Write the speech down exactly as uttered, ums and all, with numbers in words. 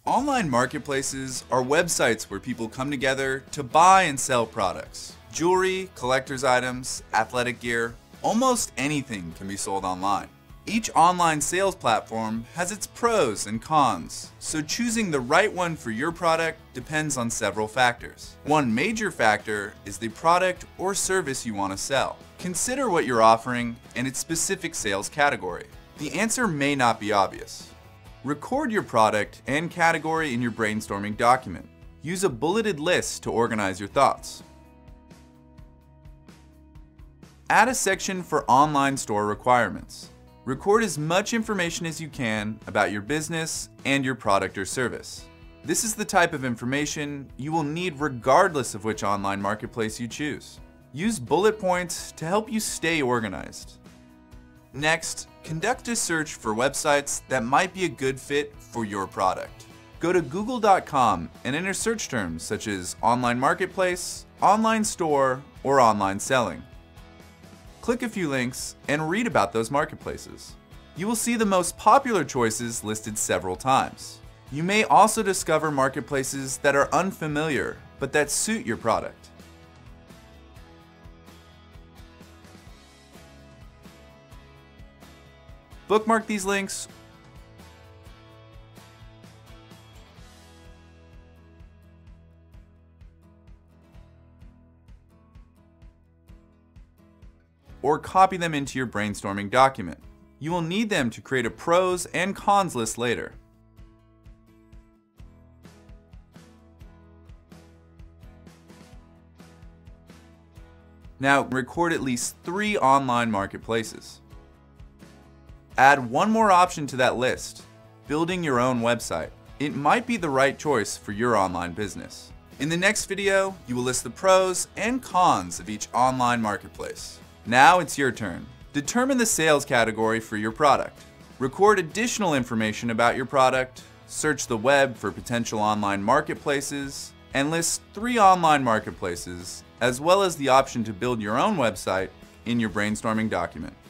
Online marketplaces are websites where people come together to buy and sell products. Jewelry, collector's items, athletic gear, almost anything can be sold online. Each online sales platform has its pros and cons, so choosing the right one for your product depends on several factors. One major factor is the product or service you want to sell. Consider what you're offering and its specific sales category. The answer may not be obvious. Record your product and category in your brainstorming document. Use a bulleted list to organize your thoughts. Add a section for online store requirements. Record as much information as you can about your business and your product or service. This is the type of information you will need regardless of which online marketplace you choose. Use bullet points to help you stay organized. Next, conduct a search for websites that might be a good fit for your product. Go to google dot com and enter search terms such as online marketplace, online store, or online selling. Click a few links and read about those marketplaces. You will see the most popular choices listed several times. You may also discover marketplaces that are unfamiliar but that suit your product. Bookmark these links or copy them into your brainstorming document. You will need them to create a pros and cons list later. Now, record at least three online marketplaces. Add one more option to that list, building your own website. It might be the right choice for your online business. In the next video, you will list the pros and cons of each online marketplace. Now it's your turn. Determine the sales category for your product. Record additional information about your product, search the web for potential online marketplaces, and list three online marketplaces, as well as the option to build your own website in your brainstorming document.